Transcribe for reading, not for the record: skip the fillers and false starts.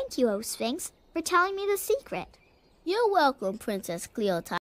Thank you, O Sphinx, for telling me the secret. You're welcome, Princess Cleopatra.